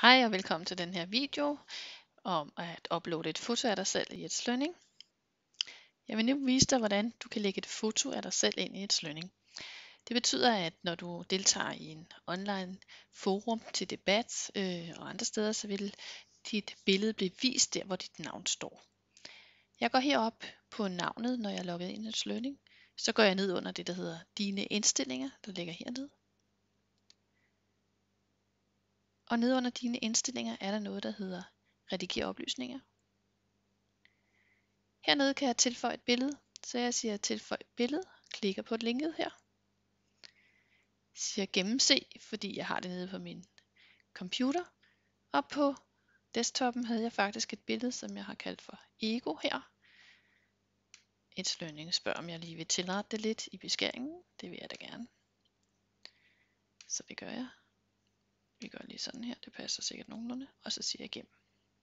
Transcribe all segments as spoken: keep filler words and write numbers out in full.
Hej og velkommen til den her video om at uploade et foto af dig selv i Eds Learning. Jeg vil nu vise dig, hvordan du kan lægge et foto af dig selv ind i Eds Learning. Det betyder, at når du deltager i en online forum til debat øh, og andre steder, så vil dit billede blive vist der, hvor dit navn står. Jeg går herop på navnet, når jeg er logget ind i Eds Learning. Så går jeg ned under det, der hedder Dine indstillinger, der ligger hernede. Og nede under Dine indstillinger er der noget, der hedder Redigere oplysninger. Hernede kan jeg tilføje et billede, så jeg siger tilføj billede, klikker på linket her. Siger gennemse, fordi jeg har det nede på min computer. Og på desktopen havde jeg faktisk et billede, som jeg har kaldt for Ego her. Eds Learning spørger, om jeg lige vil tilrette det lidt i beskæringen. Det vil jeg da gerne. Så det gør jeg. Vi gør lige sådan her, det passer sikkert nogenlunde. Og så siger jeg gem.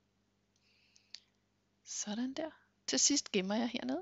Sådan der. Til sidst gemmer jeg hernede.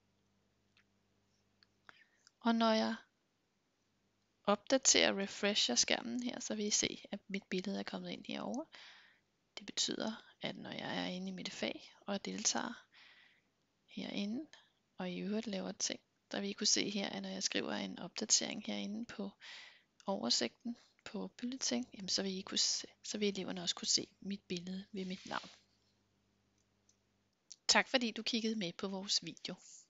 Og når jeg opdaterer og refresher skærmen her, så vil I se, at mit billede er kommet ind herover. Det betyder, at når jeg er inde i mit fag og deltager herinde, og i øvrigt laver ting, der vil I kunne se her, at når jeg skriver en opdatering herinde på oversigten på bulletin, jamen så vil I kunne se, så vil eleverne også kunne se mit billede ved mit navn. Tak fordi du kiggede med på vores video.